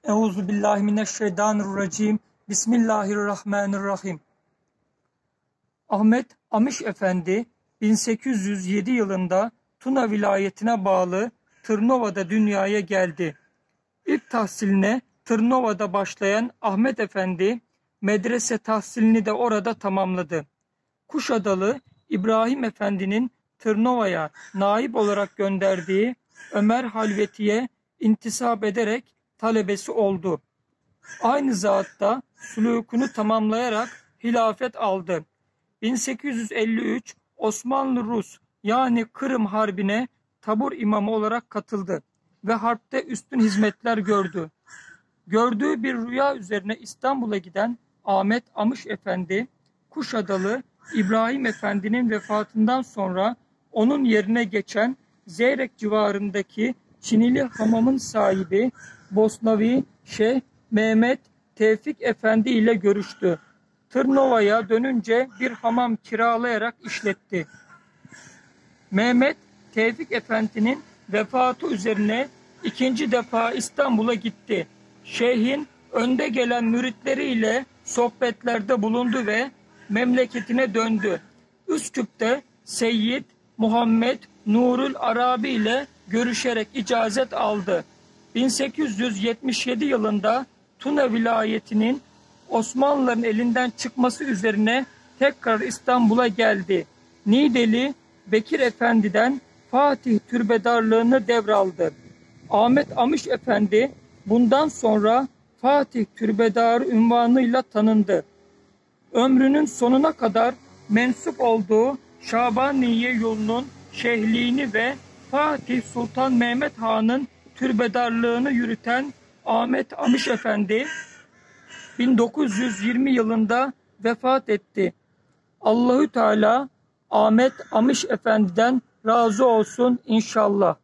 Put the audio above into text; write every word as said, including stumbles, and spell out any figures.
Euzu billahi mineşşeytanirracim. Bismillahirrahmanirrahim. Ahmet Amış Efendi bin sekiz yüz yedi yılında Tuna vilayetine bağlı Tırnova'da dünyaya geldi. İlk tahsiline Tırnova'da başlayan Ahmet Efendi medrese tahsilini de orada tamamladı. Kuşadalı İbrahim Efendi'nin Tırnova'ya naip olarak gönderdiği Ömer Halveti'ye intisap ederek talebesi oldu. Aynı zatta sülûkünü tamamlayarak hilafet aldı. bin sekiz yüz elli üç Osmanlı-Rus yani Kırım Harbi'ne tabur imamı olarak katıldı ve harpte üstün hizmetler gördü. Gördüğü bir rüya üzerine İstanbul'a giden Ahmet Amış Efendi, Kuşadalı İbrahim Efendi'nin vefatından sonra onun yerine geçen Zeyrek civarındaki Çinili hamamın sahibi Bosnavi Şeyh Mehmet Tevfik Efendi ile görüştü. Tırnova'ya dönünce bir hamam kiralayarak işletti. Mehmet Tevfik Efendi'nin vefatı üzerine ikinci defa İstanbul'a gitti. Şeyhin önde gelen müritleriyle sohbetlerde bulundu ve memleketine döndü. Üsküp'te Seyyid Muhammed Nurul Arabi ile görüşerek icazet aldı. bin sekiz yüz yetmiş yedi yılında Tuna vilayetinin Osmanlıların elinden çıkması üzerine tekrar İstanbul'a geldi. Nideli Bekir Efendi'den Fatih türbedarlığını devraldı. Ahmet Amış Efendi bundan sonra Fatih türbedarı unvanıyla tanındı. Ömrünün sonuna kadar mensup olduğu Şabaniye yolunun şeyhliğini ve Fatih Sultan Mehmet Han'ın türbedarlığını yürüten Ahmet Amış Efendi bin dokuz yüz yirmi yılında vefat etti. Allahü Teala Ahmet Amış Efendi'den razı olsun inşallah.